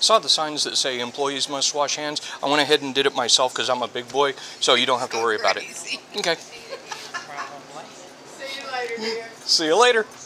saw the signs that say employees must wash hands. I went ahead and did it myself because I'm a big boy, so you don't have to worry about it. Okay. See you later, dear. See you later.